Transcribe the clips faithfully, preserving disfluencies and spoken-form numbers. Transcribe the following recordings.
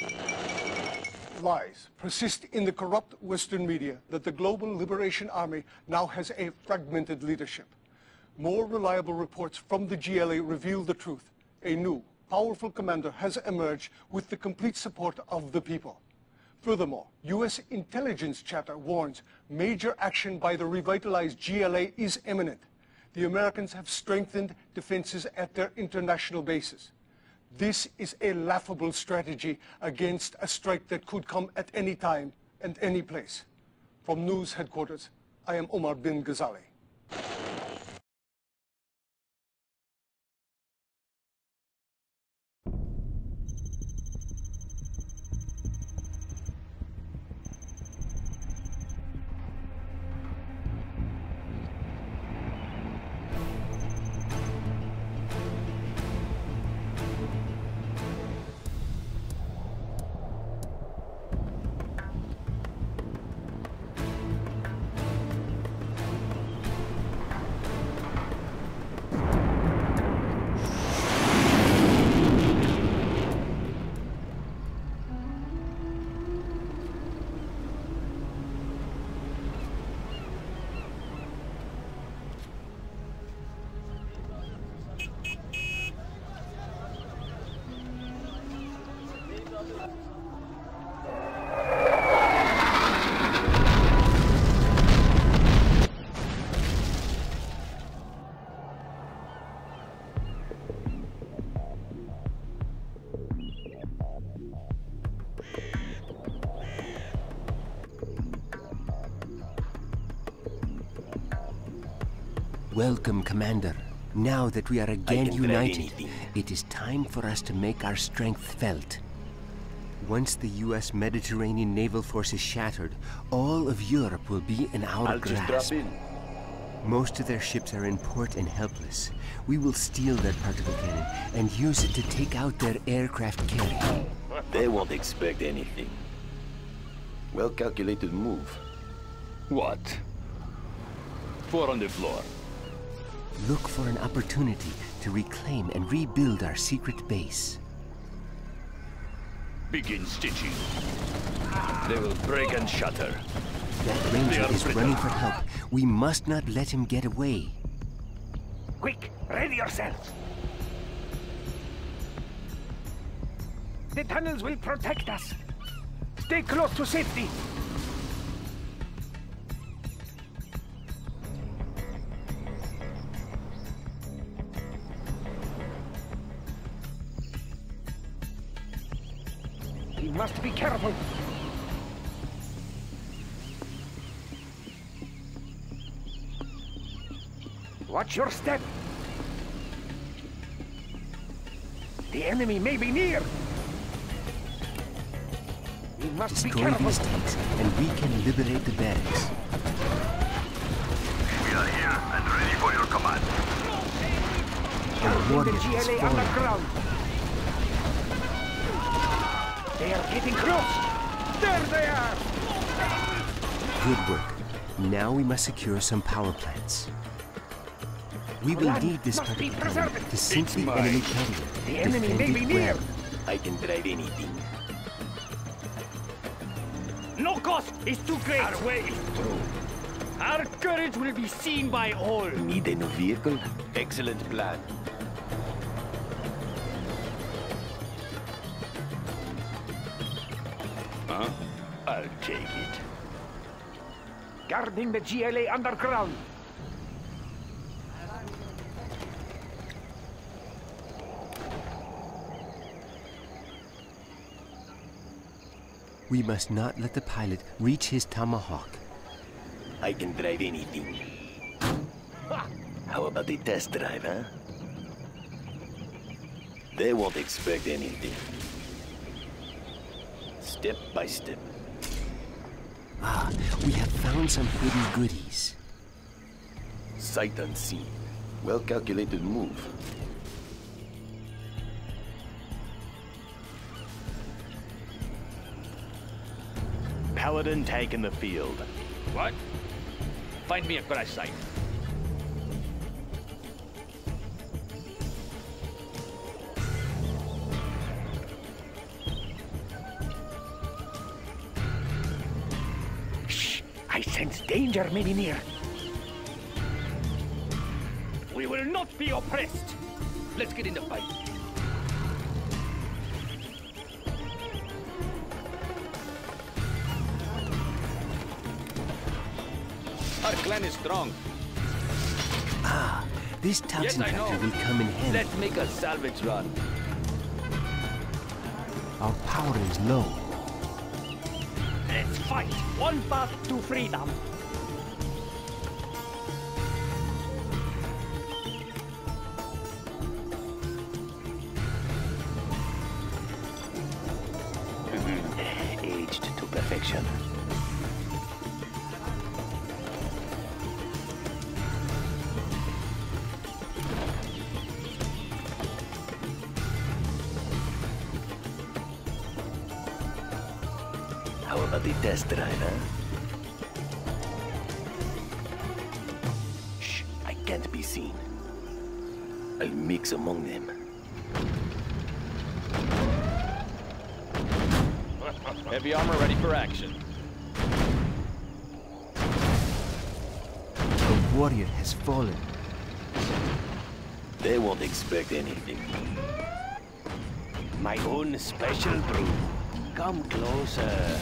Lies persist in the corrupt Western media that the Global Liberation Army now has a fragmented leadership. More reliable reports from the G L A reveal the truth. A new, powerful commander has emerged with the complete support of the people. Furthermore, U S intelligence chatter warns major action by the revitalized G L A is imminent. The Americans have strengthened defenses at their international bases. This is a laughable strategy against a strike that could come at any time and any place. From News Headquarters, I am Omar bin Ghazali. Welcome, Commander. Now that we are again united, it is time for us to make our strength felt. Once the U S Mediterranean naval force is shattered, all of Europe will be in our I'll grasp. just drop in. Most of their ships are in port and helpless. We will steal their particle cannon and use it to take out their aircraft carrier. They won't expect anything. Well-calculated move. What? Four on the floor. Look for an opportunity to reclaim and rebuild our secret base. Begin stitching. They will break and shatter. That ranger is running for help. We must not let him get away. Quick, ready yourselves. The tunnels will protect us. Stay close to safety. We must be careful. Watch your step. The enemy may be near. We must Destroy be careful. these tanks, and we can liberate the barracks. We are here and ready for your command. Our Guarding the warrior G is L A falling. underground. They are getting close. There they are. Good work. Now we must secure some power plants. We will Land need this must be particle cannon preserved. to sink the mine. enemy carrier. The enemy Defend may it be near. well. I can drive anything. No cost is too great. Our way is through. Our courage will be seen by all. Need a new vehicle? Excellent plan. Huh? I'll take it. Guarding the G L A underground. We must not let the pilot reach his tomahawk. I can drive anything. How about the test drive, huh? They won't expect anything. Step by step. Ah, we have found some hidden goodies. Sight unseen. Well-calculated move. Paladin tank in the field. What? Find me a crash site. I sense danger may be near. We will not be oppressed. Let's get in the fight. Our clan is strong. Ah, this toxin Yes, I factory know. will come in handy. Let's make a salvage run. Our power is low. Let's fight. One path to freedom. Aged to perfection. How about the test drive, huh? Shh, I can't be seen. I'll mix among them. Heavy armor ready for action. A warrior has fallen. They won't expect anything. My own special brew. Come closer.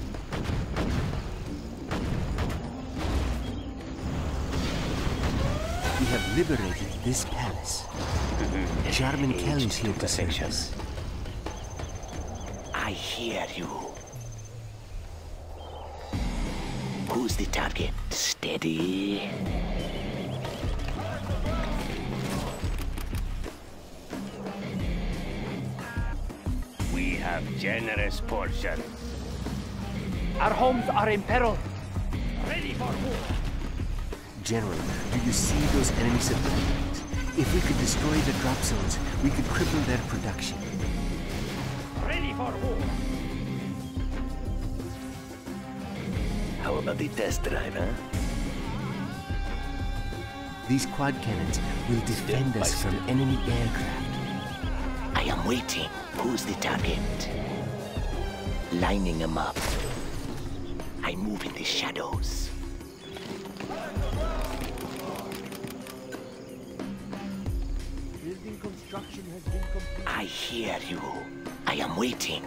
We have liberated this palace. Jarman Kell is here to serve us. I hear you. Who's the target? Steady. We have generous portion. Our homes are in peril. Ready for war. General, do you see those enemy supply lines? If we could destroy the drop zones, we could cripple their production. Ready for war. How about the test drive, huh? These quad cannons will defend Step us by from step. enemy aircraft. I am waiting. Who's the target? Lining them up. I move in the shadows. Building construction has been completed. I hear you. I am waiting.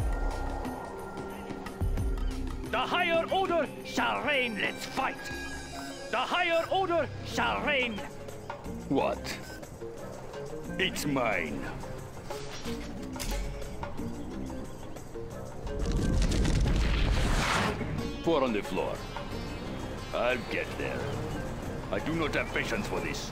The higher order shall reign. Let's fight. The higher order shall reign. What? It's mine. Four on the floor. I'll get there. I do not have patience for this.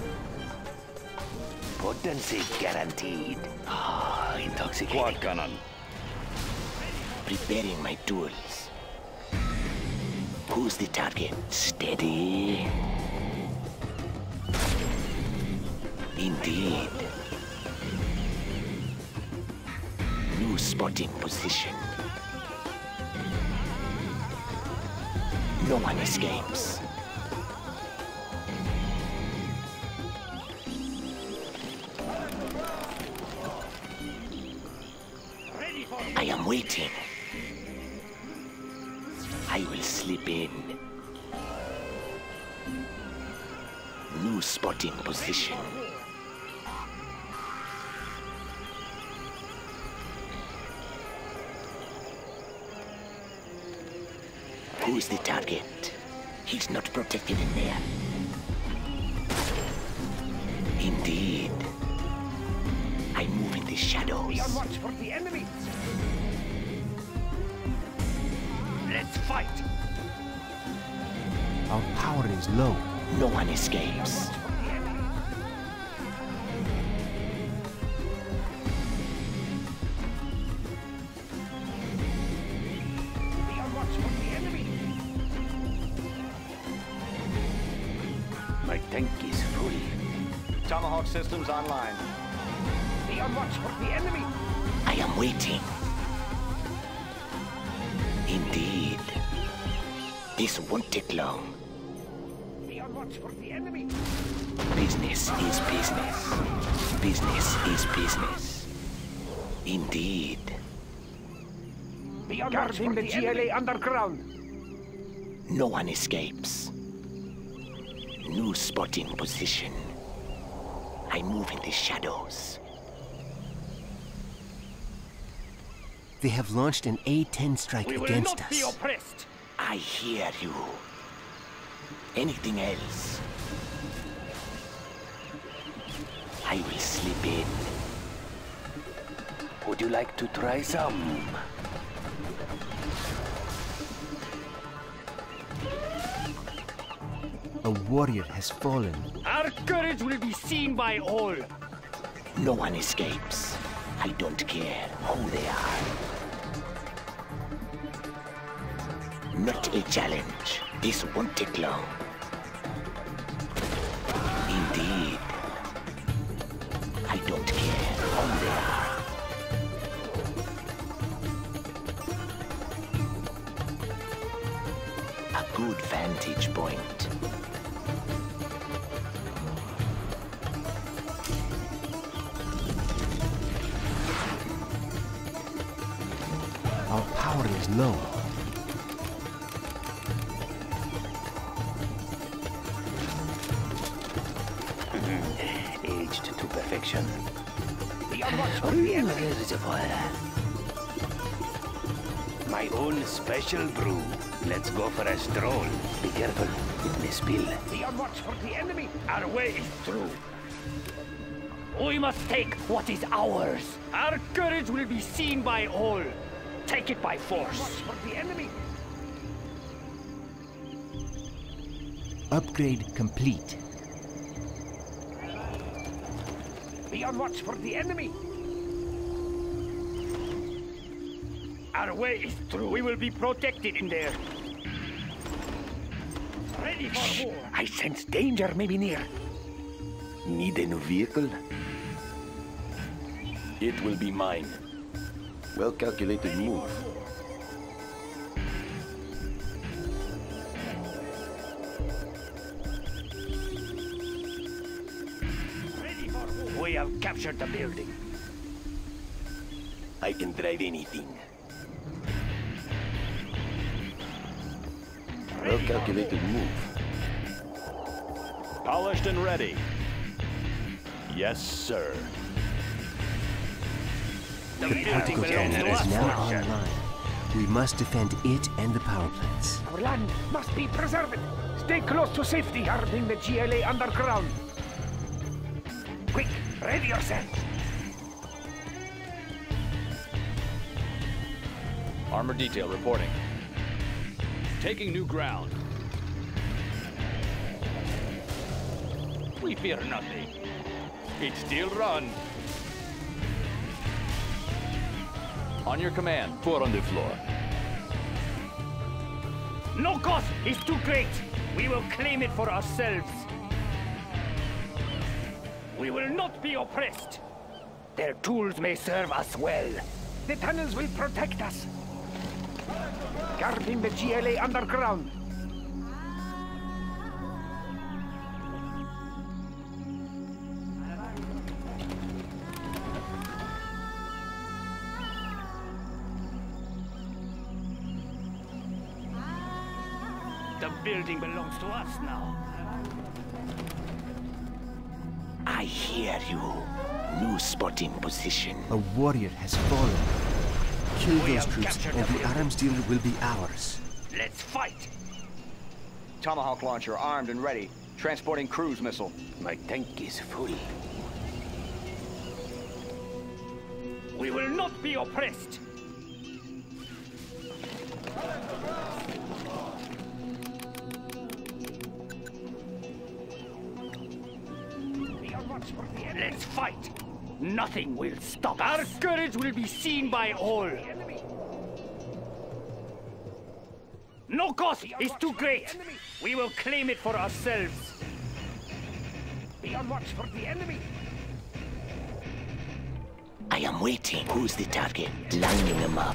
Potency guaranteed. Ah, intoxicating. Quad cannon. Preparing my tools. Who's the target? Steady. Indeed. New spotting position. No one escapes. I am waiting. I will slip in. New spotting position. Who's the target? He's not protected in there. Indeed. I move in the shadows. Be on watch for the enemy. Let's fight. Our power is low. No one escapes. Be on watch for the enemy. My tank is full. Tomahawk systems online. Be on watch for the enemy. I am waiting. Indeed. This won't take long. Be on watch for the enemy. Business is business. Business is business. Indeed. Be on watch for the G L A underground. No one escapes. New spotting position. I move in the shadows. They have launched an A ten strike We will against not us. be oppressed. I hear you. Anything else? I will slip in. Would you like to try some? A warrior has fallen. Our courage will be seen by all. No one escapes. I don't care who they are. Not a challenge. This won't take long. Indeed. I don't care who they are. A good vantage point. Our power is low. Aged to perfection. Be on watch for the enemy. My own special brew. Let's go for a stroll. Be careful, it may spill. Be on watch for the enemy. Our way is through. We must take what is ours. Our courage will be seen by all. Take it by force. Watch for the enemy. Upgrade complete. Be on watch for the enemy. Our way is through. We will be protected in there. Ready for war. I sense danger may be near. Need a new vehicle? It will be mine. Well calculated move. Ready for war. We have captured the building. I can drive anything. Well calculated move. Polished and ready. Yes, sir. The building Particle belongs cannon to is us, now Marshal. online. We must defend it and the power plants. Our land must be preserved. Stay close to safety, guarding the G L A underground. Quick, ready yourself. Armor detail reporting. Taking new ground. We fear nothing. It still run. On your command, foot on the floor. No cost is too great. We will claim it for ourselves. We will not be oppressed. Their tools may serve us well. The tunnels will protect us. Guarding the G L A underground. The building belongs to us now. I hear you. New spotting position. A warrior has fallen. Kill We those have troops captured and the the building. arms dealer will be ours. Let's fight. Tomahawk launcher armed and ready. Transporting cruise missile. My tank is full. We will not be oppressed. Be on watch for the enemy. Let's fight. Nothing will stop us. Our courage will be seen by all. No cost is too great. We will claim it for ourselves. Be on watch for the enemy. I am waiting. Who's the target? Lining them up.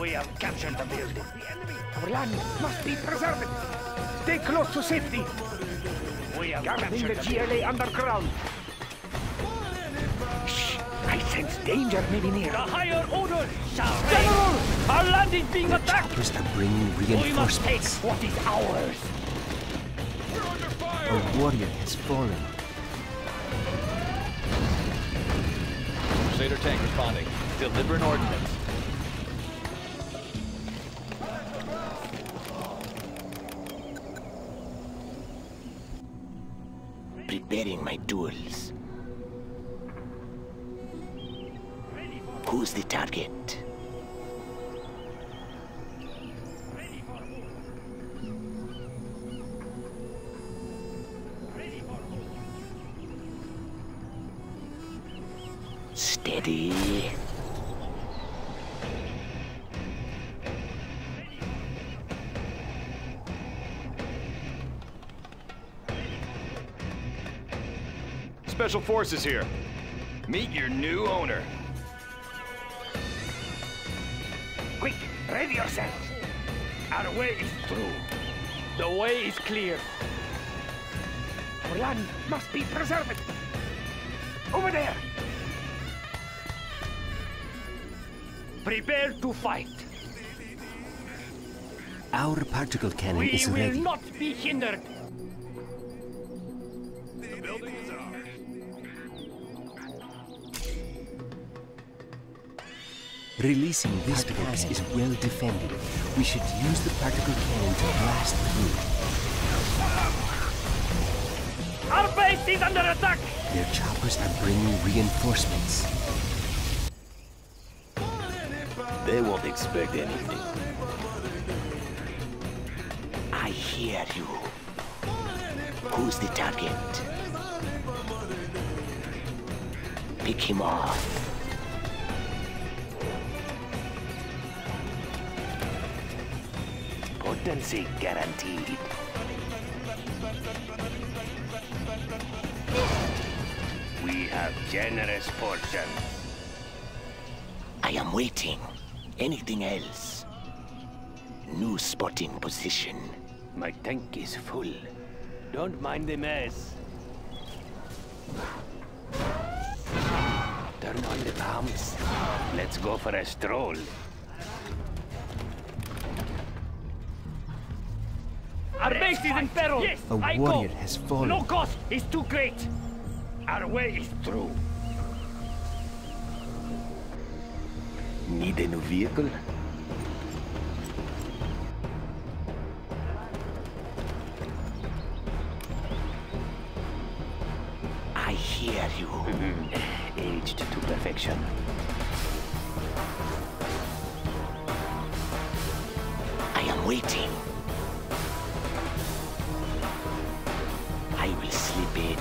We have captured the building. The enemy. Our land must be preserved. Stay close to safety. We have captured the G L A underground. Shh! I sense danger may be near. The higher order shall reign. General! Our land is being The attacked! choppers are bringing We must take reinforcements. what is ours. A warrior has fallen. Crusader tank responding. Deliver an ordnance. Preparing my tools. Who's the target? Steady. Special Forces here. Meet your new owner. Quick, ready yourselves. Our way is through. The way is clear. Our land must be preserved. Over there. Prepare to fight. Our particle cannon We is will ready. not be hindered. Releasing this pass is well defended. We should use the particle cannon to blast through. Our base is under attack. Their choppers are bringing reinforcements. They won't expect anything. I hear you. Who's the target? Pick him off. Potency guaranteed. We have generous portion. I am waiting. Anything else? New spotting position. My tank is full. Don't mind the mess. Turn on the pumps. Let's go for a stroll. Our base is in peril. Yes, A I warrior go. has fallen. No cost is too great. Our way is through. Need a new vehicle? I hear you. Aged to perfection. I am waiting. I will slip in.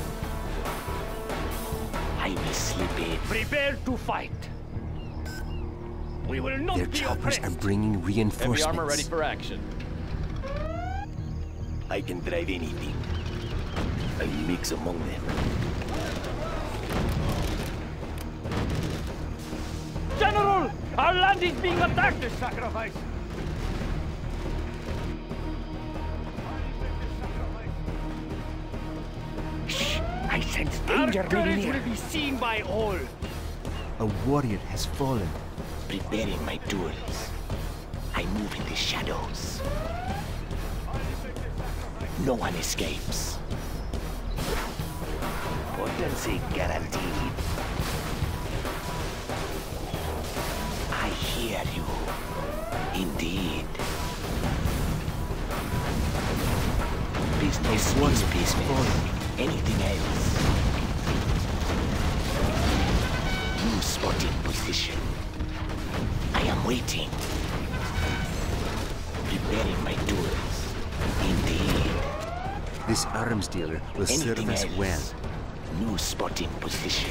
I will slip in. Prepare to fight. We will not Their be choppers oppressed. are bringing Heavy reinforcements. armor ready for action. I can drive anything. I mix among them. General! Our land is being attacked! The sacrifice! Shh! I sense Our danger may be courage near. will be seen by all. A warrior has fallen. Preparing my tools. I move in the shadows. No one escapes. Potency guaranteed. I hear you. Indeed. Business One is is business. falling. Anything else? New spotting position. I am waiting. Preparing my tools. Indeed. This arms dealer will serve Anything us else? well. New spotting position.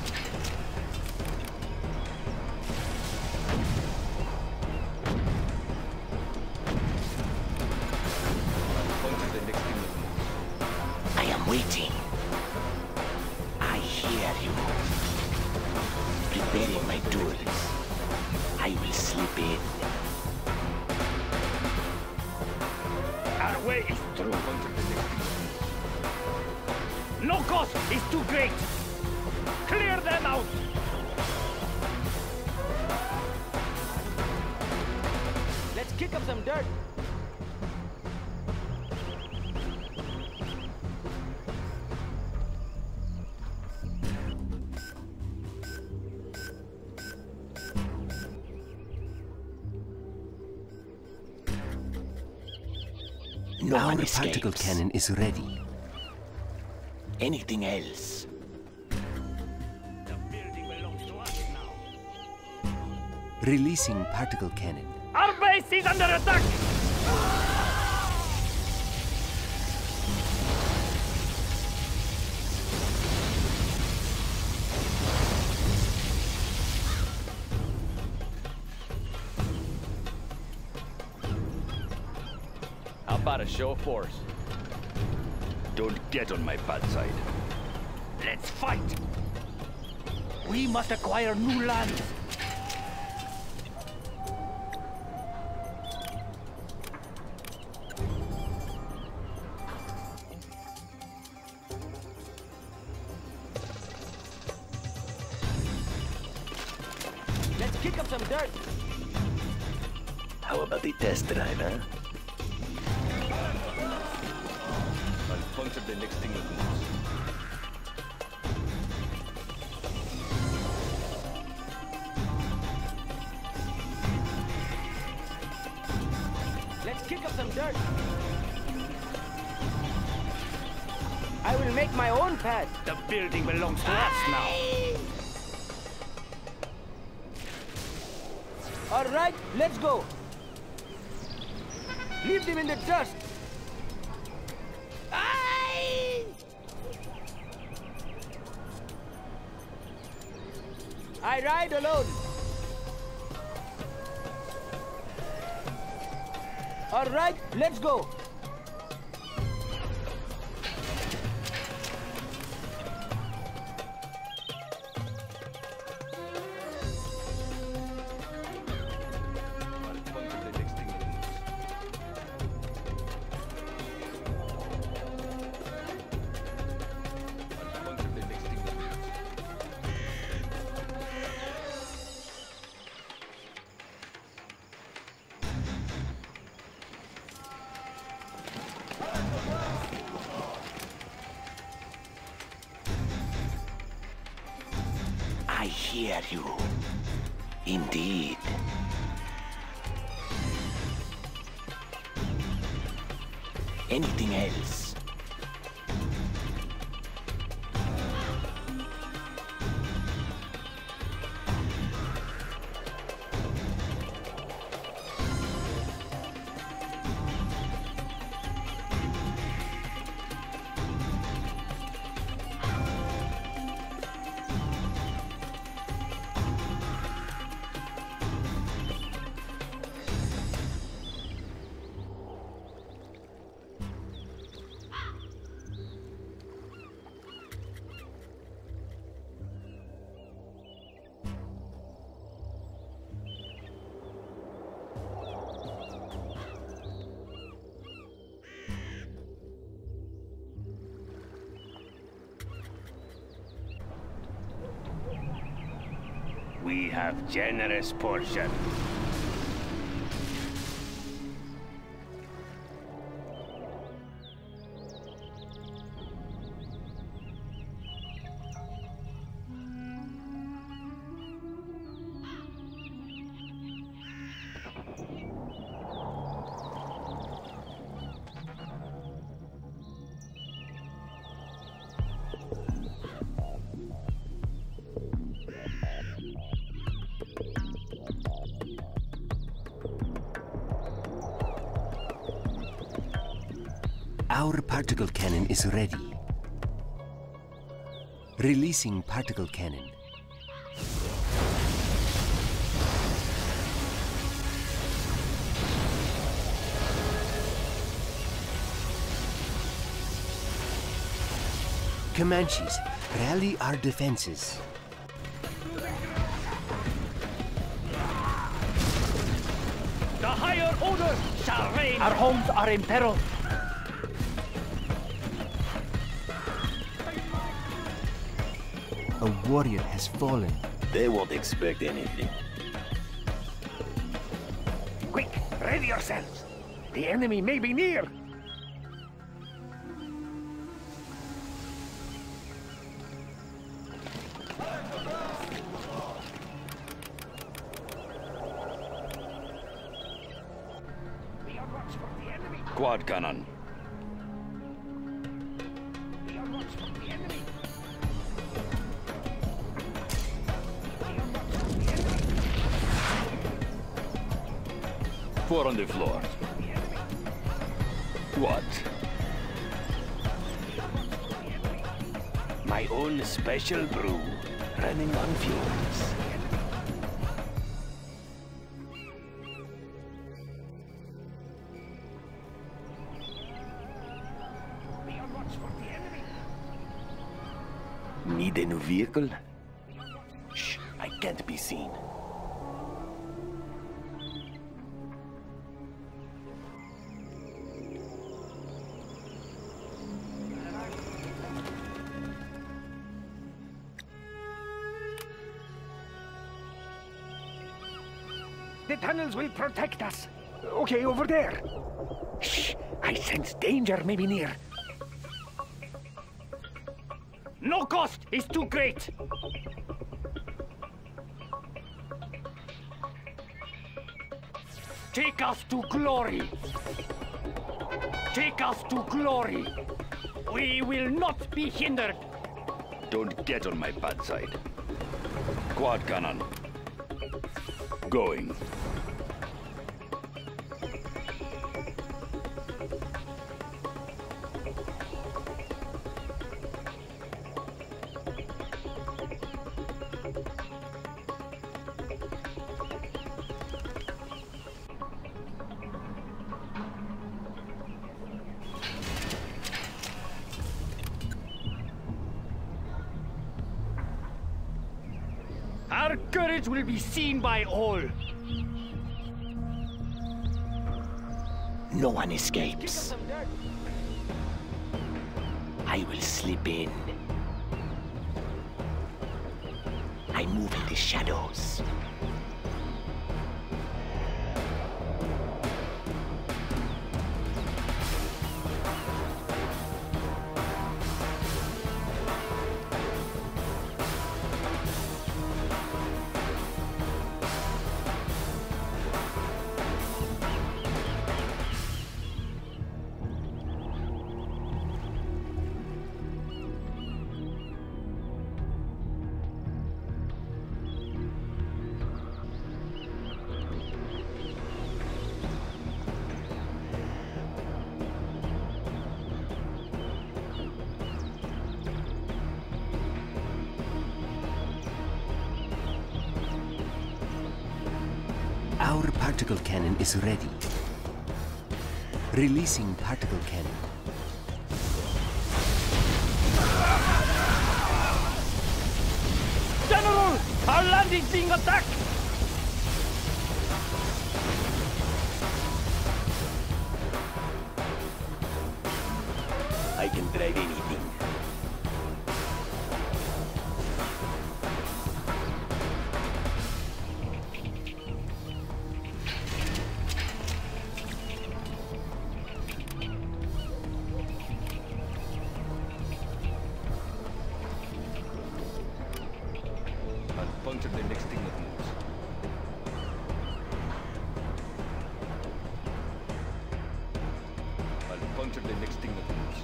I am waiting. I hear you. Preparing my tools. I will slip in. Our way is through. No cost is too great. Clear them out. Let's kick up some dirt. No Our one particle escapes. cannon is ready. Anything else? The building belongs to us now. Releasing particle cannon. Our base is under attack! How about a show of force? Don't get on my bad side. Let's fight! We must acquire new lands. Let's kick up some dirt. How about the test drive, huh? I'll puncture the next thing that moves. Let's kick up some dirt. I will make my own path. The building belongs to us now. All right, let's go. Leave them in the dust. I ride alone. All right, let's go. I'll puncture the next thing that moves. I'll puncture the next thing that moves. I hear you. Indeed. Anything else? We have generous portion. Our particle cannon is ready. Releasing particle cannon. Comanches, rally our defenses. higher order shall reign. Our homes are in peril. A warrior has fallen. They won't expect anything. Quick, ready yourselves. The enemy may be near. Be on watch for the enemy. Quad cannon. Be on watch for the enemy. Four on the floor. What? My own special brew, running on fumes. Be on watch for the enemy. Need a new vehicle? Shh, I can't be seen. The tunnels will protect us. Okay, over there. Shh! I sense danger may be near. No cost is too great. Take us to glory. Take us to glory. We will not be hindered. Don't get on my bad side. Quad cannon. Going. Our courage will be seen by all. No one escapes. I will slip in. I move in the shadows. Our particle cannon is ready. Releasing particle cannon. General! Our land is being attacked! I can drive anything. I'll puncture the next thing that moves. I'll puncture the next thing that moves.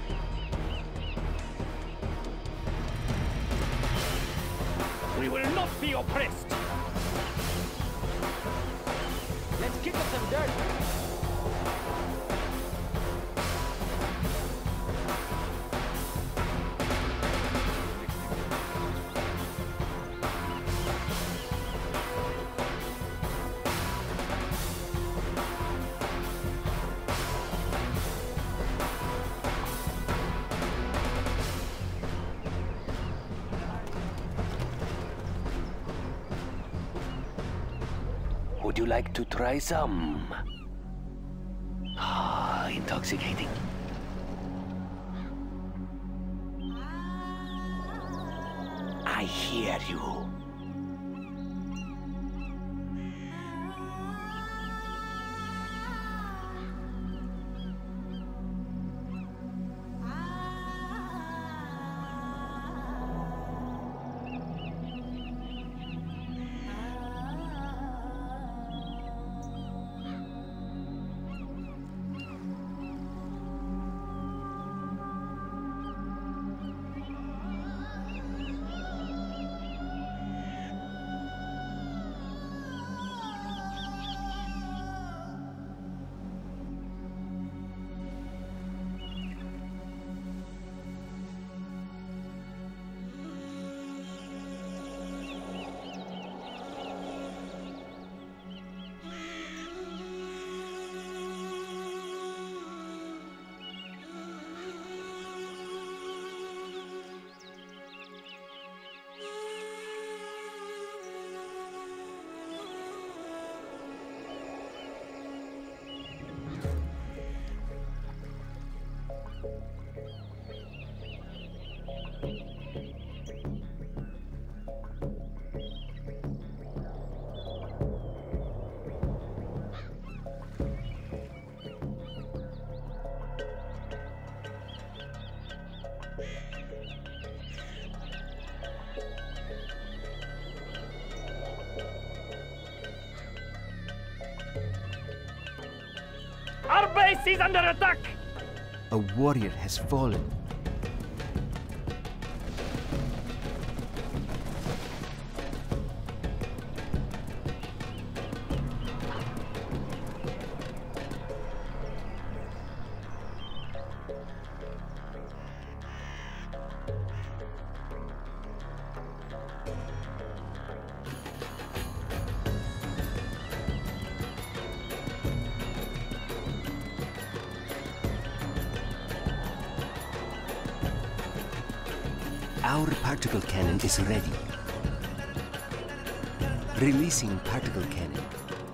We will not be oppressed. Let's kick up some dirt. Would you like to try some? Ah, intoxicating. I hear you. Our base is under attack! A warrior has fallen. Our particle cannon is ready. Releasing particle cannon.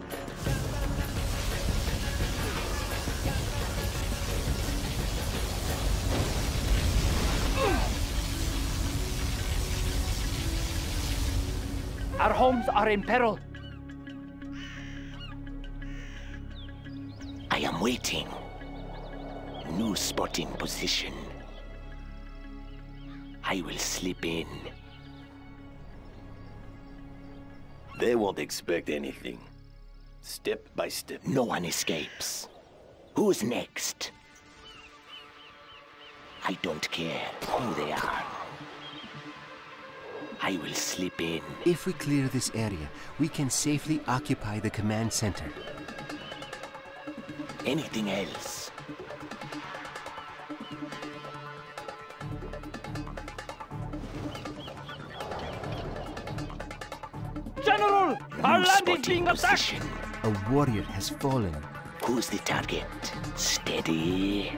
Our homes are in peril. I am waiting. New spot in position. I will slip in. They won't expect anything. Step by step. No one escapes. Who's next? I don't care who they are. I will slip in. If we clear this area, we can safely occupy the command center. Anything else? General! Our New land spot is being in attacked! position. A warrior has fallen. Who's the target? Steady.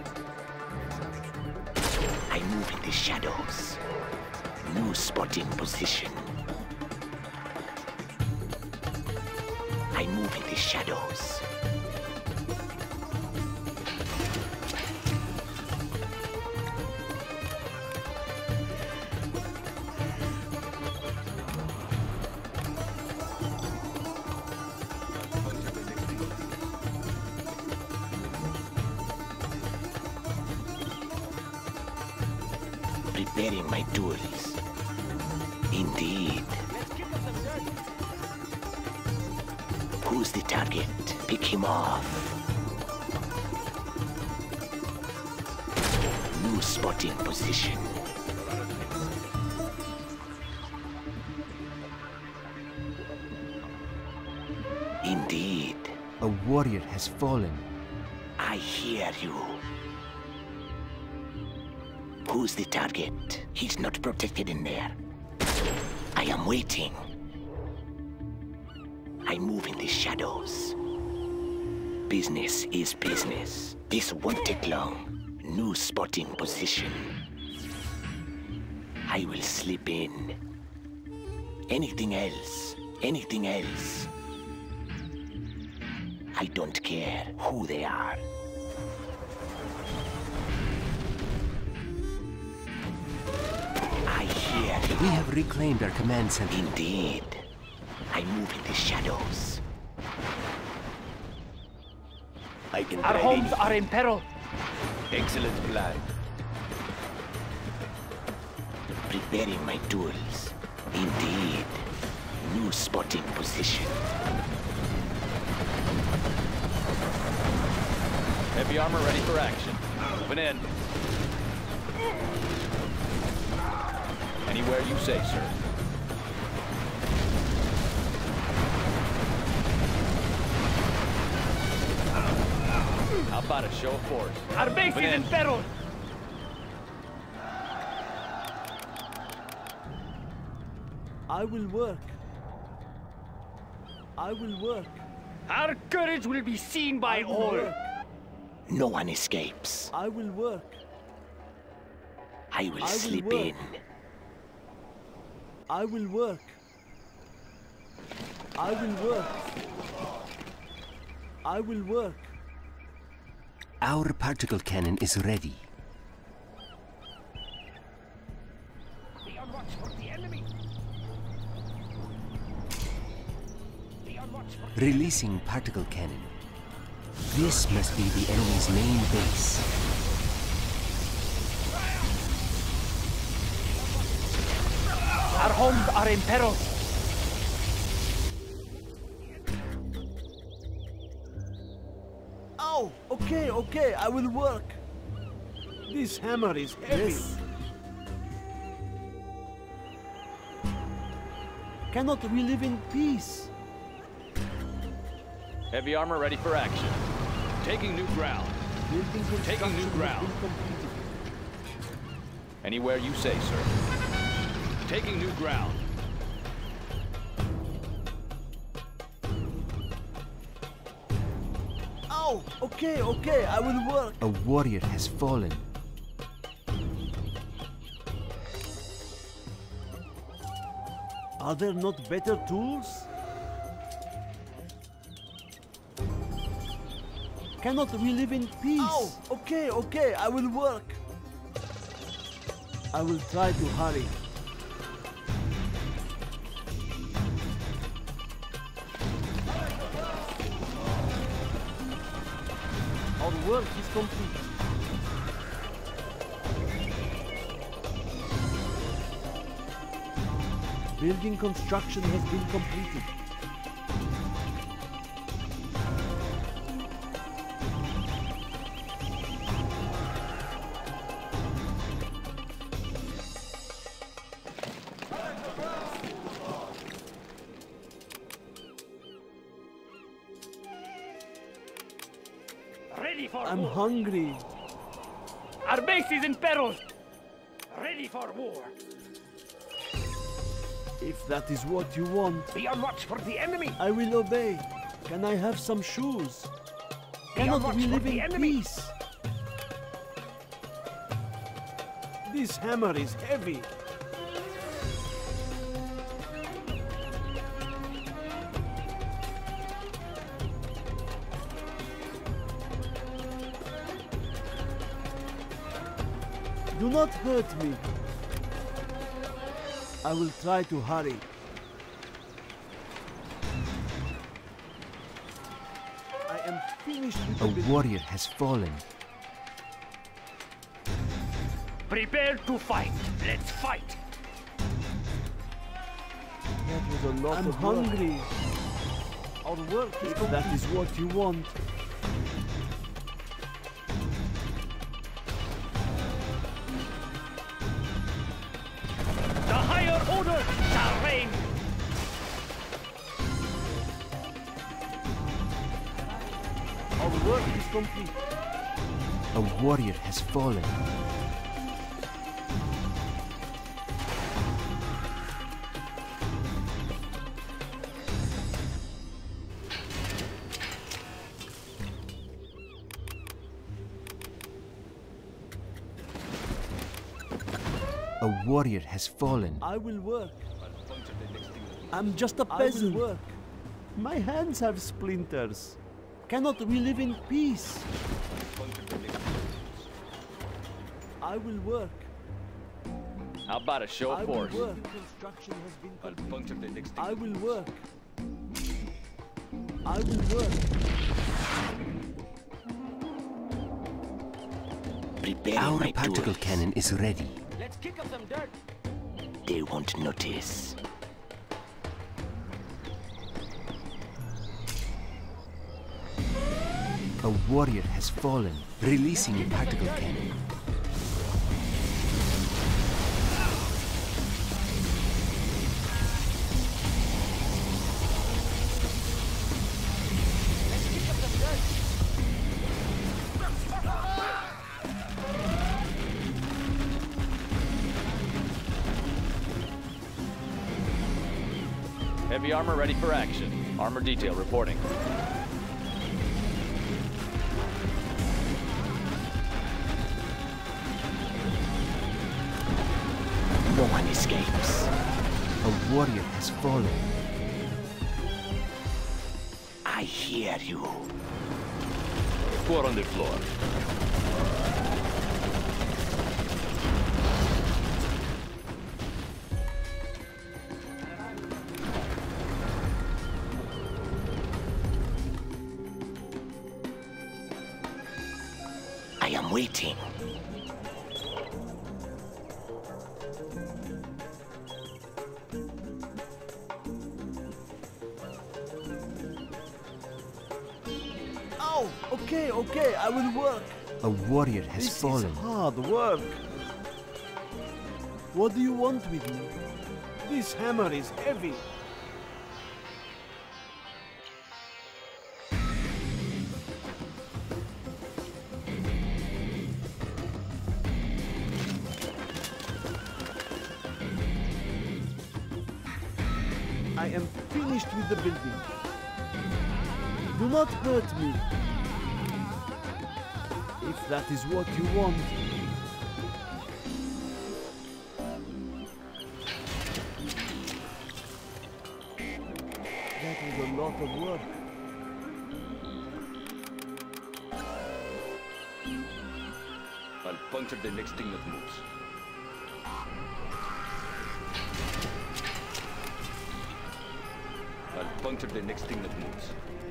I move in the shadows. New spot in position. I move in the shadows. Preparing my tools. Indeed. Who's the target? Pick him off. New spot in position. Indeed. A warrior has fallen. I hear you. Who's the target? He's not protected in there. I am waiting. I move in the shadows. Business is business. This won't take long. New spot in position. I will slip in. Anything else? Anything else? I don't care who they are. I hear you. We have reclaimed our command center. Indeed. I move in the shadows. I can Our try homes anything. are in peril. Excellent plan. Preparing my tools. Indeed. New spotting position. Heavy armor ready for action. Moving in. Anywhere you say, sir. How about a show of force? Our base Moving is in peril. I will work. I will work. Our courage will be seen by I will all. work. No one escapes. I will work. I will I will slip work. in. I will work. I will work. I will work. Our particle cannon is ready. Be on watch for the enemy. Be on watch for Releasing particle cannon. This must be the enemy's main base. Our homes are in peril. Oh, okay, okay, I will work. This hammer is heavy. Yes. Cannot we live in peace? Heavy armor ready for action. Taking new ground. Building Taking new construction ground. has been completed. Anywhere you say, sir. Taking new ground. Oh, okay, okay, I will work. A warrior has fallen. Are there not better tools? Cannot we live in peace? Oh, okay, okay, I will work. I will try to hurry. Our work is complete. Building construction has been completed. Ready for I'm war. hungry. Our base is in peril. Ready for war. If that is what you want, Be on watch for the enemy. I will obey. Can I have some shoes? Be on Cannot watch we for live the in enemy. peace? This hammer is heavy. Do not hurt me. I will try to hurry. I am finished with A the building. warrior has fallen. Prepare to fight. Let's fight. That was a lot I'm of hungry. Our work is if that is what you want. The higher order shall reign. Our work is complete. A warrior has fallen. A warrior has fallen. I will work. I'm just a peasant. I will work. My hands have splinters. Cannot we live in peace? I will work. How about a show I of will force? work. Construction has been I'll completed. puncture the next I will work. I will work. Prepare Our my particle tools. cannon is ready. Let's kick up some dirt. They won't notice. A warrior has fallen, releasing a particle cannon. Heavy armor ready for action. Armor detail reporting. No one escapes. A warrior has fallen. I hear you. Four on the floor. I am waiting. Oh, okay, okay, I will work. A warrior has This fallen. is hard work. What do you want with me? This hammer is heavy. I am finished with the building. Do not hurt me. If that is what you want. That was a lot of work. I'll puncture the next thing that moves. I'll puncture the next thing that moves.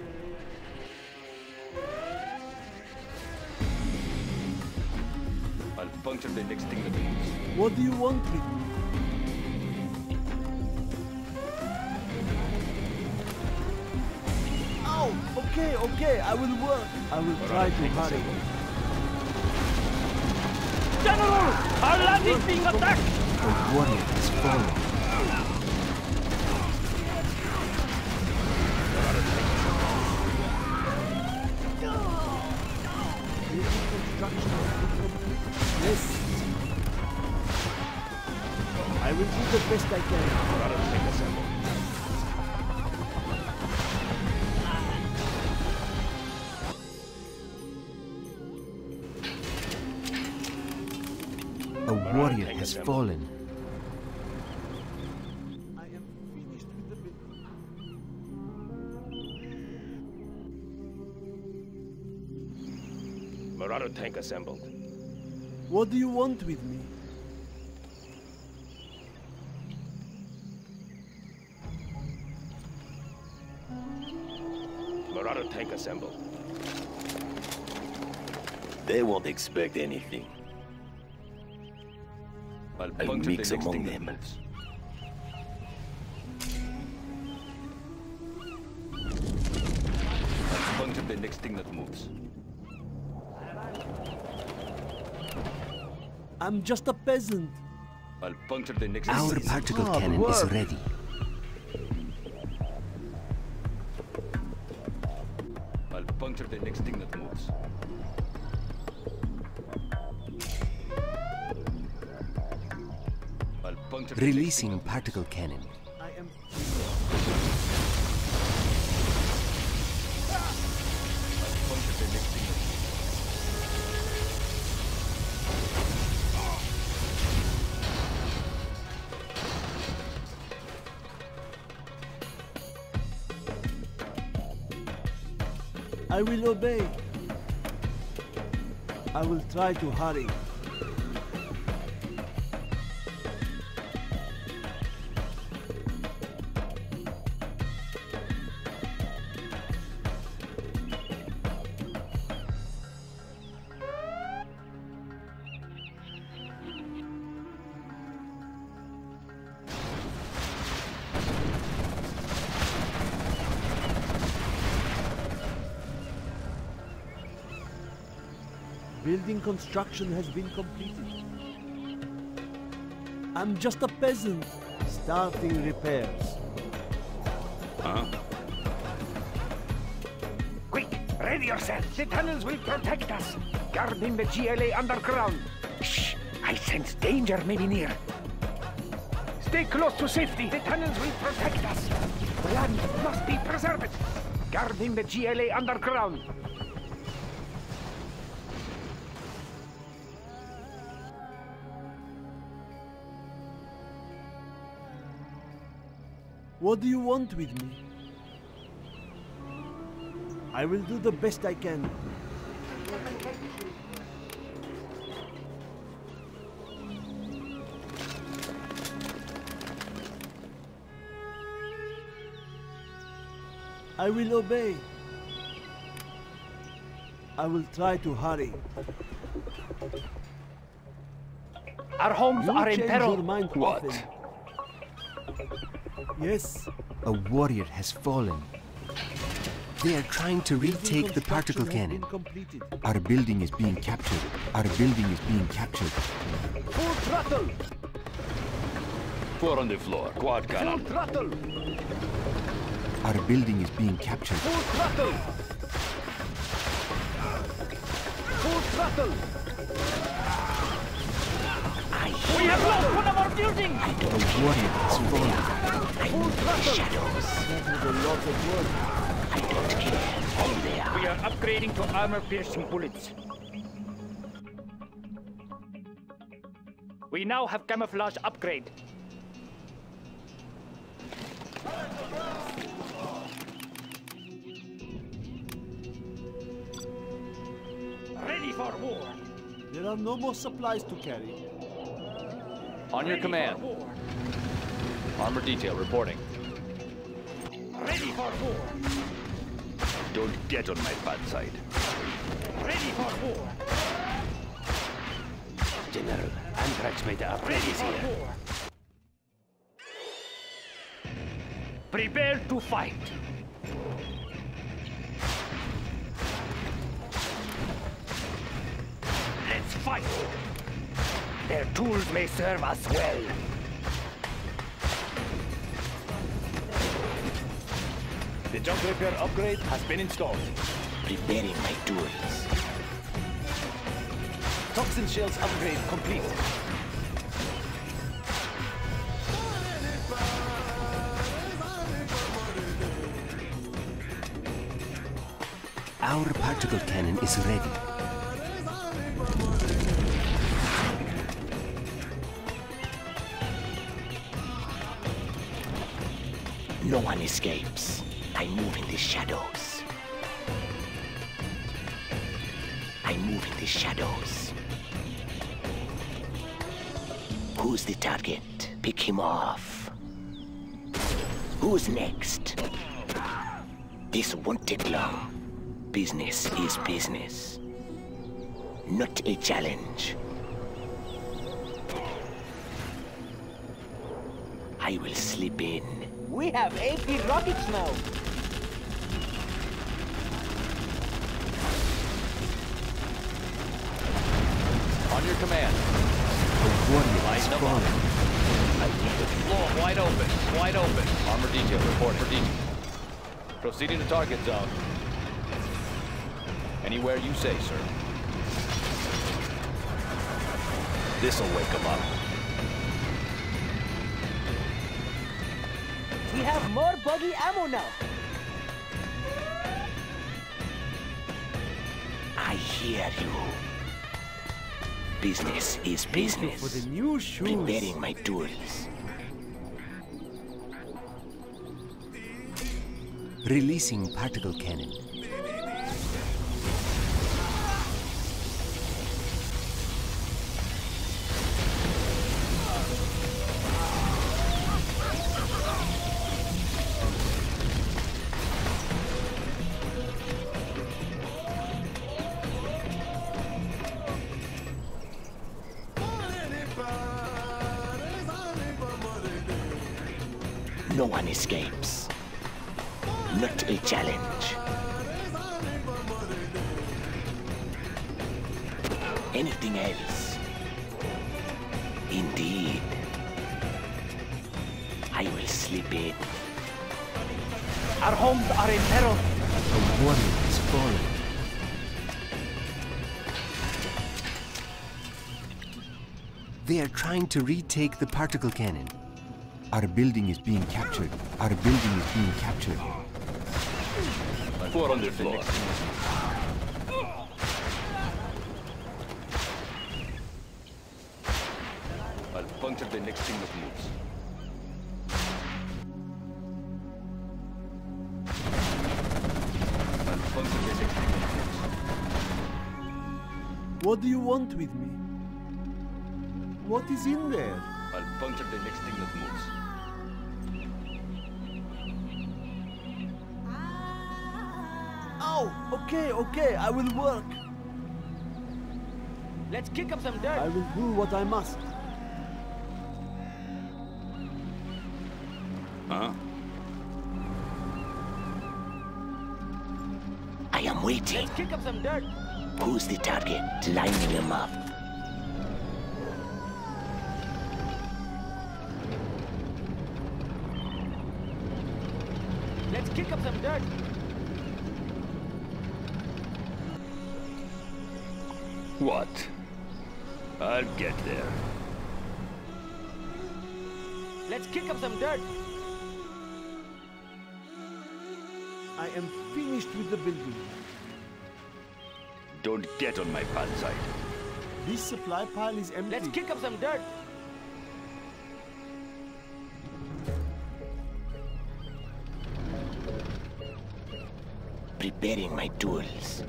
I'll puncture the next thing that moves. What do you want with me? Oh, okay, okay, I will work. I will try to hurry. General! Our land is being attacked! A warrior has fallen. Yes. I will do the best I can. A warrior has fallen. I am finished with the building. Marauder tank assembled. What do you want with me? Marauder tank assembled. They won't expect anything. I'll I'll puncture mix the next among thing that them. moves. I'll puncture the next thing that moves. I'm just a peasant. I'll puncture the next Our thing that particle hard cannon work. is ready. I'll puncture the next thing that moves. I'll puncture the next thing Releasing that particle cannon. I am I'll puncture the next thing that moves. I will obey. I will try to hurry. Building construction has been completed. I'm just a peasant, starting repairs. Huh? Quick, ready yourself. The tunnels will protect us. Guarding the G L A underground. Shh! I sense danger may be near. Stay close to safety. The tunnels will protect us. The land must be preserved. Guarding the G L A underground. What do you want with me? I will do the best I can. I will obey. I will try to hurry. Our homes You are in change peril. your mind too What? often. Yes. A warrior has fallen. They are trying to retake the particle cannon. Our building is being captured. Our building is being captured. Full throttle! Four on the floor. Quad Full cannon. throttle! Our building is being captured. Full throttle! Full throttle! We have lost one of our buildings! A warrior has fallen. Full throttle! Shadows. That was a lot of work. I don't care who they are. We are upgrading to armor-piercing bullets. We now have camouflage upgrade. Ready for war. There are no more supplies to carry. On your Ready command. for war. Armor detail reporting. Ready for war. Don't get on my bad side. Ready for war. General, Anthrax made the Ready upgrades for here. war. Prepare to fight. Let's fight. Their tools may serve us well. The junk repair upgrade has been installed. Preparing my tools. Toxin shells upgrade complete. Our particle cannon is ready. No one escapes. I move in the shadows. I move in the shadows. Who's the target? Pick him off. Who's next? This won't take long. Business is business. Not a challenge. I will slip in. We have A P rockets now. On your command. A warrior has Line them fallen. Floor wide open. Wide open. Armor detail reporting. For detail. Proceeding to target zone. Anywhere you say, sir. This'll wake them up. We have more buggy ammo now. I hear you. Business is business. For the new shoes. Preparing my tools. Releasing particle cannon. No one escapes. Not a challenge. Anything else? Indeed. I will slip in. Our homes are in peril. A warrior has fallen. They are trying to retake the particle cannon. Our building is being captured. Our building is being captured. Four on the floor. I'll puncture the next thing that moves. I'll puncture the next thing that moves. What do you want with me? What is in there? I'll puncture the next thing that moves. Oh, okay, okay, I will work. Let's kick up some dirt. I will do what I must. Huh? I am waiting. Let's kick up some dirt. Who's the target? Lining him up. Let's kick up some dirt. What? I'll get there. Let's kick up some dirt. I am finished with the building. Don't get on my bad side. This supply pile is empty. Let's kick up some dirt. Preparing my tools.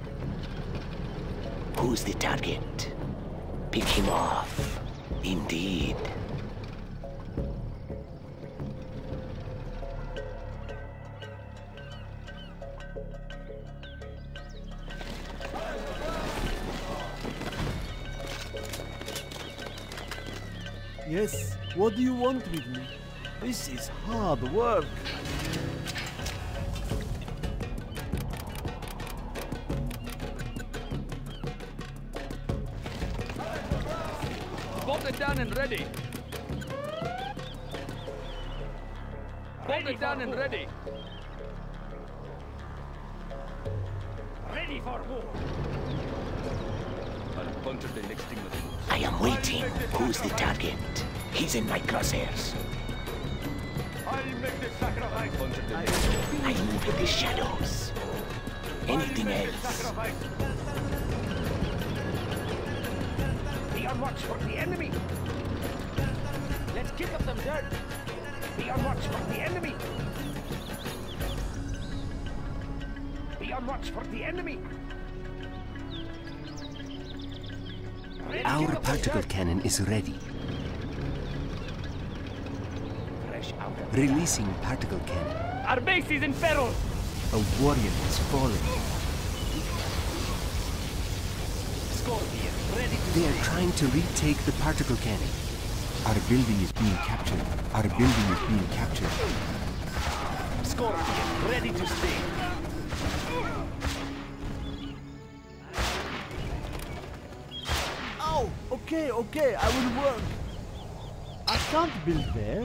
Who's the target? Pick him off. Indeed. Yes, what do you want with me? This is hard work. Bolt it down and ready. Bolt it down and ready. Ready for war. I'll puncture the next thing that moves. I am waiting. Who's the target? He's in my crosshairs. I'll make the sacrifice. Puncture the next thing. I move in the shadows. Anything else? Be on watch for the enemy. Let's kick up some dirt. Be on watch for the enemy. Be on watch for the enemy. Our particle cannon is ready. Fresh out of Releasing particle cannon. Our base is in peril. A warrior has fallen. Scorpion, ready to They are trying to retake the particle cannon. Our building is being captured. Our building is being captured. Scorpion, ready to sting. Oh, okay, okay, I will work. I can't build there.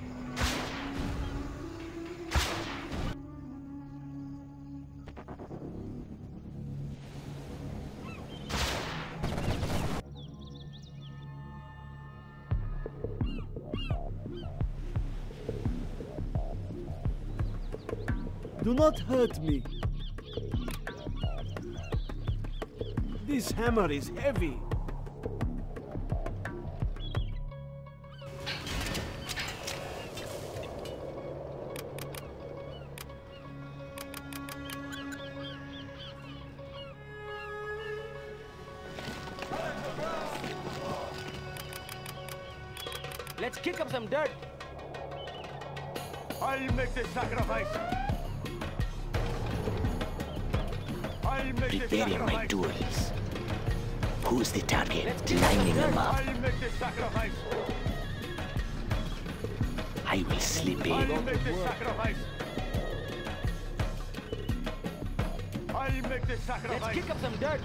Do not hurt me. This hammer is heavy. Let's kick up some dirt. I'll make the sacrifice. I'll make the Preparing my sacrifice. tools. Who's the target? Let's kick up some Lining dirt. him up. I'll make the sacrifice. I I will slip I'll in. make the sacrifice. I'll make the sacrifice. Let's kick up some dirt.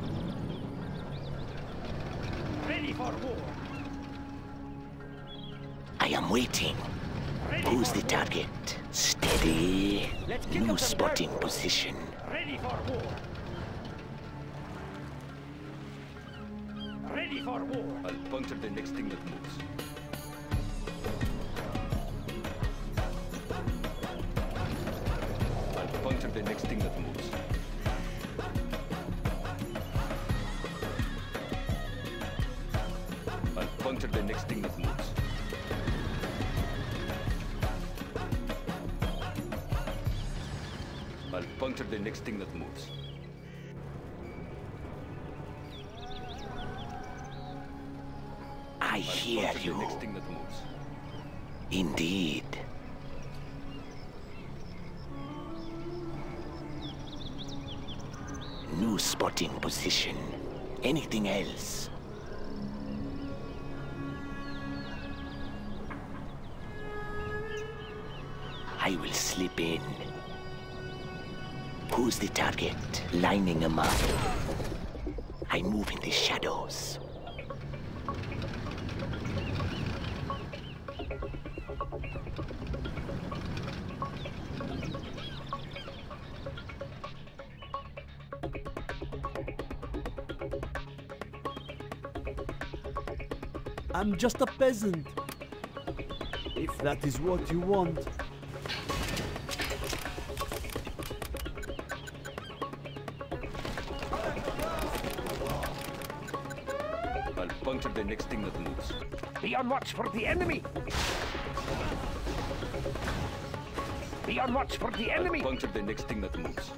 Ready for war. I am waiting. Who's the target? Steady. Let's kick New up some spotting dirt. position. Ready for war. Ready for war. I'll puncture the next thing that moves. I'll puncture the next thing that moves. I'll puncture the next thing that moves. I'll puncture the next thing that moves. I I'll hear puncture you. the next thing that moves. Indeed. New spotting position. Anything else? I will slip in. Who's the target? Lining them up. I move in the shadows. I'm just a peasant. If that is what you want. I'll puncture the next thing that moves. Be on watch for the enemy. Be on watch for the enemy. I'll puncture the next thing that moves.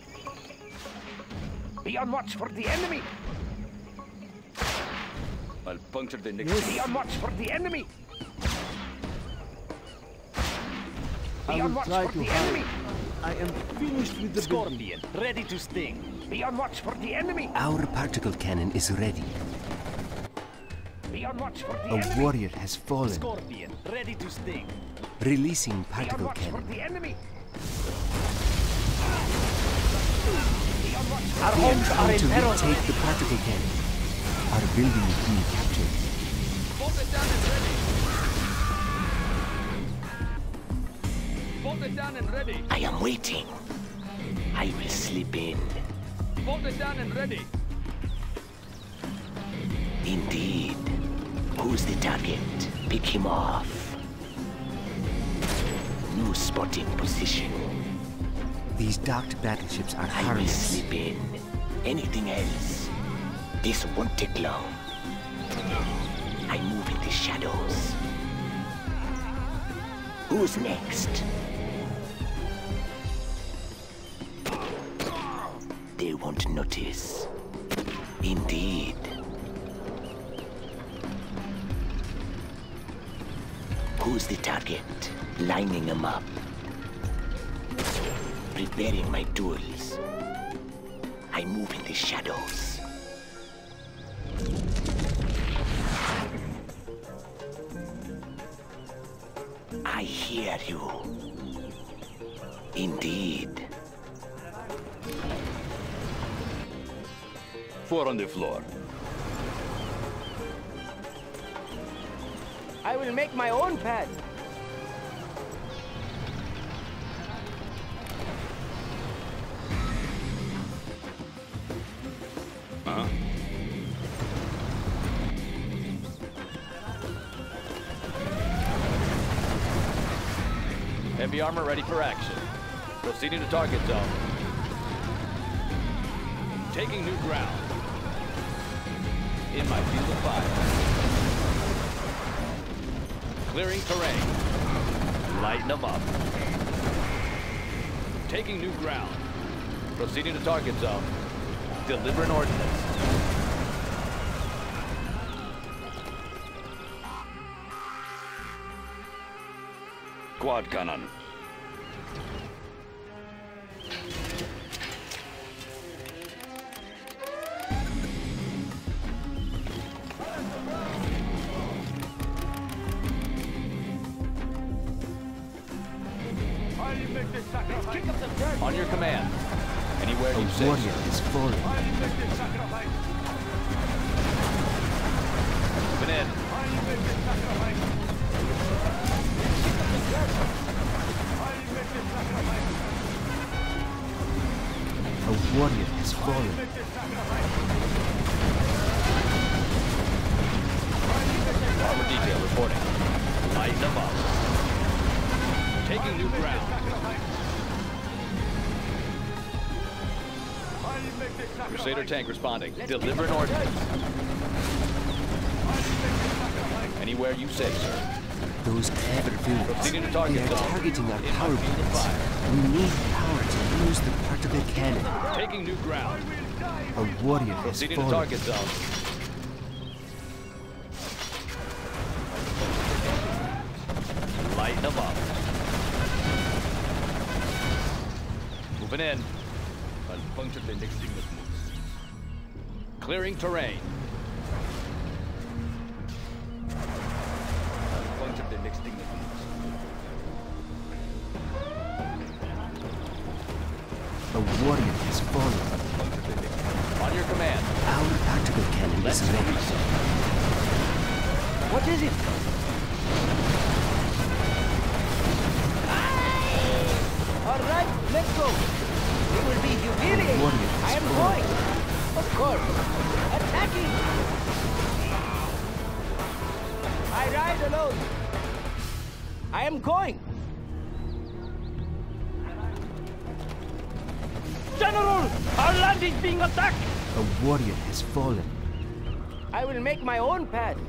Be on watch for the enemy. I'll puncture the next Yes. Be thing. on watch for the enemy. Be I on will watch try for to the hide. enemy. I am finished with the building. Scorpion, ready to sting. Be on watch for the enemy. Our particle cannon is ready. Be on watch for the A enemy. warrior has fallen. Scorpion, ready to sting. Releasing Be on particle watch for cannon. the enemy. Be on watch for Our We are homes are trying in to peril. retake the particle cannon. Our building is being captured. Bolt it down and ready. Bolt it down and ready. I am waiting. I will slip in. Bolt it down and ready. Indeed. Who's the target? Pick him off. New spotting position. These docked battleships are I will harmless. slip in. Anything else? This won't take long. I move in the shadows. Who's next? They won't notice. Indeed. Who's the target? Lining them up. Preparing my tools. I move in the shadows. I hear you. Indeed. Four on the floor. I will make my own pad. Uh-huh. Heavy armor ready for action. Proceeding to target zone. Taking new ground. In my field of fire. Clearing terrain. Lighten them up. Taking new ground. Proceeding to target zone. Delivering ordnance. Quad cannon. On your command. Anywhere A you say. warrior has fallen. Moving in. A warrior has fallen. Armor detail reporting. Light them up. Taking new ground. Crusader tank responding. Deliver an ordnance. Anywhere you say, sir. Those clever villains, Proceeding to they target are zone. targeting our In power my field of plants. fire. We need power to use the particle cannon. Taking new ground. A warrior has Proceeding to fallen. target zone. Light them up. Moving in. Punctured the next thing that moves. Clearing terrain. Punctured the next thing that moves. A warrior has fallen. On your command. Our particle cannon Let's is ready. What is it? All right, let's go. It will be humiliating. warrior has I am fallen. going. Of course. Attacking. I ride alone. I am going. General! Our land is being attacked! A warrior has fallen. I will make my own path.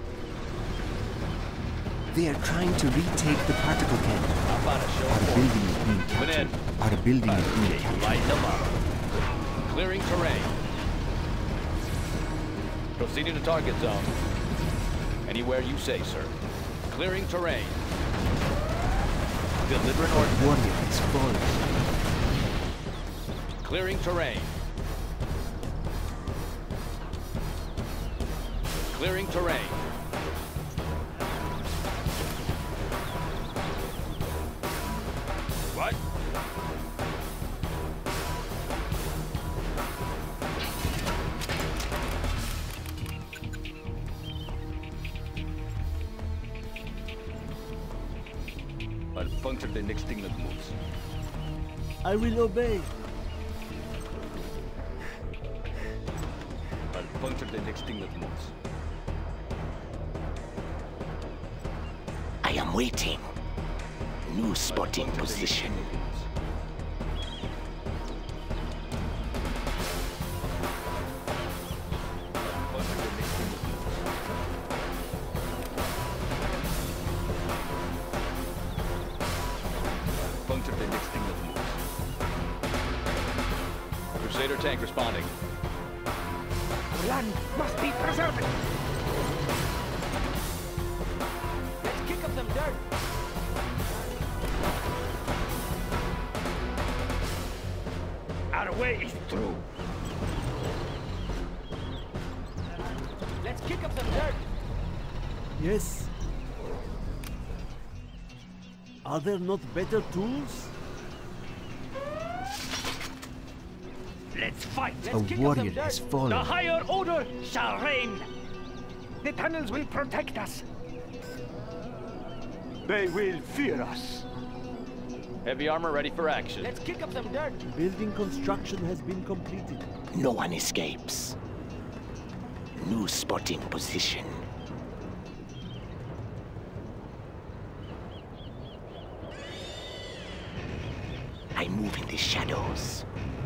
They are trying to retake the particle cannon. How about a show Our of building is being Come in. captured. Our building is being captured. Light them up. Clearing terrain. Proceeding to target zone. Anywhere you say, sir. Clearing terrain. Deliver an A ordnance. warrior has fallen. Clearing terrain. Clearing terrain. What? I'll puncture the next thing that moves. I will obey. I'll puncture the next thing that moves. I am waiting. New spotting position. Puncture the next thing that moves. Crusader tank responding. The land must be preserved. Let's kick up some dirt. Our way is through. Let's kick up some dirt. Yes. Are there not better tools? Let's fight. A warrior has The fallen. higher order shall reign. The tunnels will protect us. They will fear us. Heavy armor ready for action. Let's kick up some dirt. Building construction has been completed. No one escapes. New spotting position. I move in the shadows.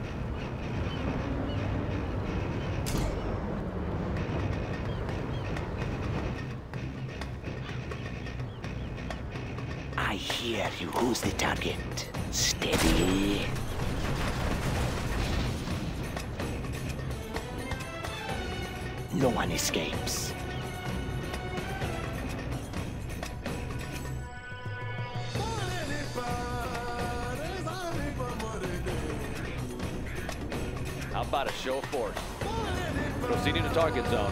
I hear you. Who's the target? Steady. No one escapes. How about a show of force? Proceeding to target zone.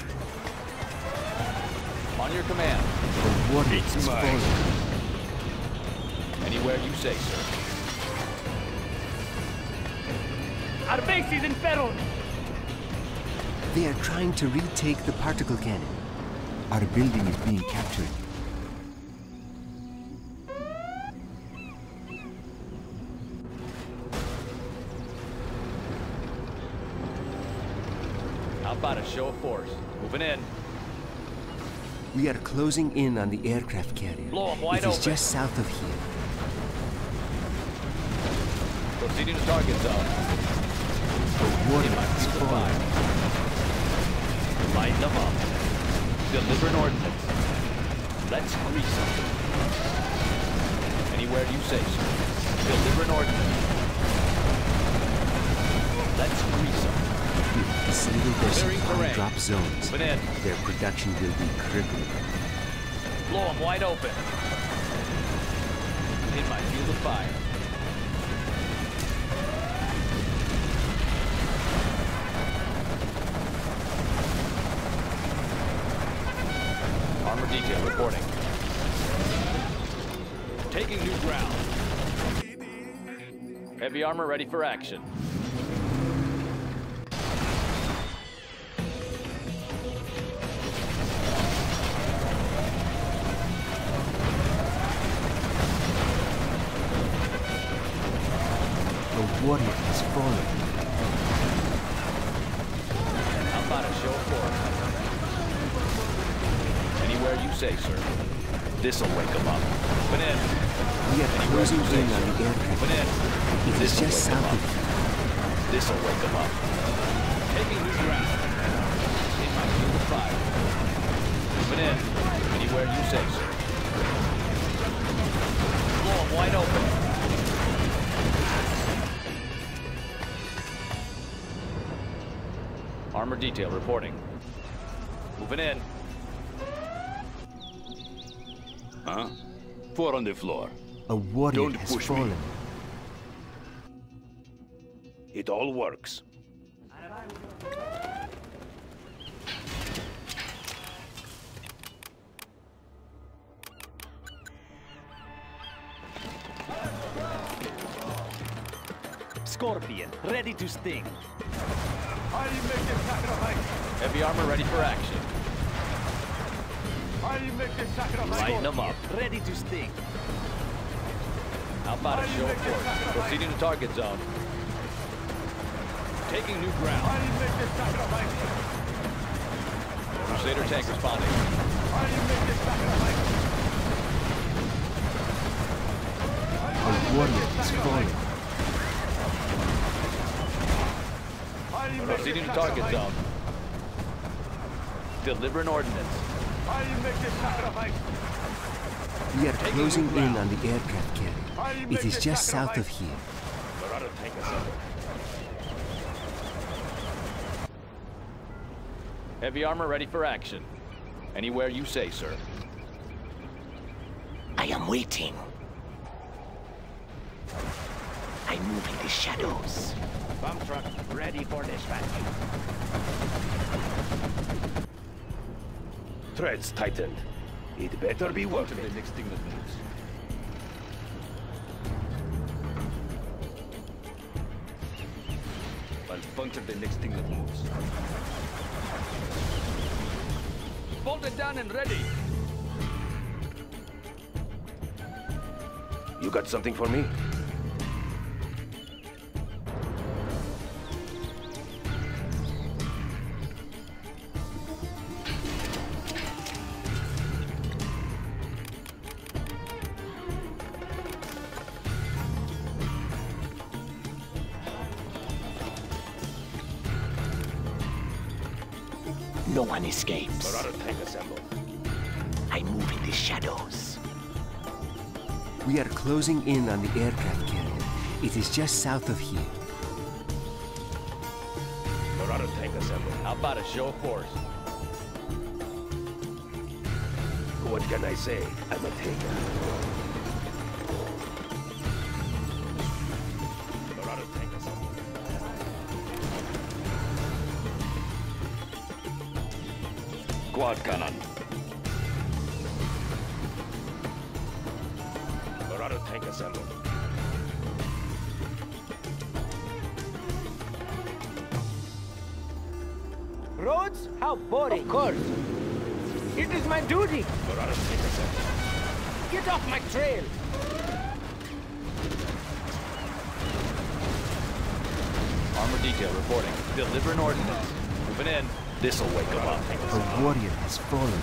On your command. A warrior has fallen. Anywhere you say, sir. Our base is in peril. They are trying to retake the particle cannon. Our building is being captured. How about a show of force? Moving in. We are closing in on the aircraft carrier. Blow 'em wide It is open. just south of here. Proceeding to target zone. The water In my is field of falling. fire. Light them up. Deliver an ordnance. Let's grease them. Anywhere you say, sir. Deliver an ordnance. Let's grease them. Disable their Clearing supply terrain. drop zones. Moving in. Their production will be crippled. Blow them wide open. In my field of fire. Armor detail reporting. Taking new ground. Heavy armor ready for action. The warrior has fallen. How about a show of force? Anywhere you say, sir. This'll wake them up. Put in. We are closing in on the aircraft. Put in. It is just south of here. This'll wake them up. Taking new ground. In my field of fire. Put in. Anywhere you say, sir. Blow them wide open. Armor detail reporting. Moving in. Huh? Four on the floor. A warrior Don't has push me. fallen. It all works. Scorpion, ready to sting. I'll make the sacrifice. Heavy armor ready for action. I'll make the sacrifice. Lighten them up. Ready to sting. How about a show of force? Proceeding to target zone. Taking new ground. I'll make the sacrifice. Crusader tank responding. I'll make the sacrifice. A warrior has fallen. Proceeding to target zone. Deliver an ordnance. I'll make the sacrifice. We are closing in on the aircraft carrier. It is just south of here. Marauder tank assembled. Heavy armor ready for action. Anywhere you say, sir. I am waiting. I move in the shadows. Bomb truck ready for dispatch. Threads tightened. It better be worth The it. next thing that moves. I'll puncture the next thing that moves. Bolted down and ready. You got something for me? No one escapes. Marauder tank assembled. I move in the shadows. We are closing in on the aircraft carrier. It is just south of here. Marauder tank assembled. How about a show of force? What can I say? I'm a taker. Marauder tank assembled. Quad cannon. Marauder tank tank assembled. Roads? How boring. Of course. It is my duty. Marauder's tank assembled. Get off my trail. Armor detail reporting. Deliver an ordinance. Moving in. This'll wake them up. A warrior has fallen.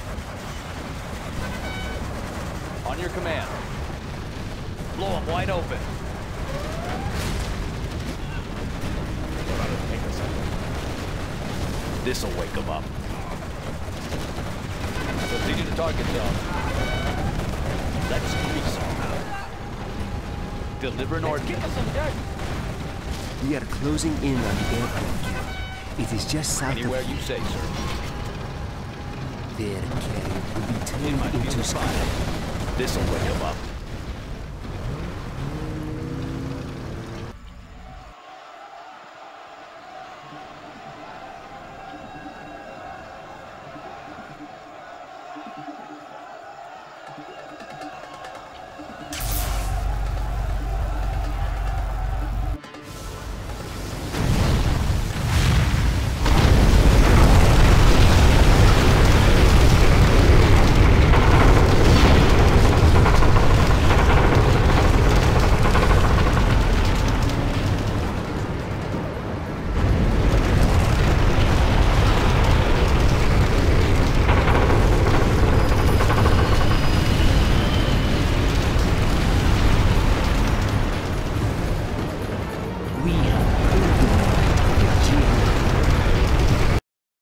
On your command. Blow them wide open. Marauder's tank assembled. This'll wake them up. Proceeding to target zone. Let's grease them. Deliver an ordinance. Give us some dirt. We are closing in on the aircraft camp. It is just south Anywhere of you say, sir. their carrier will be In my turned field into of sky. fire. This'll wake them up.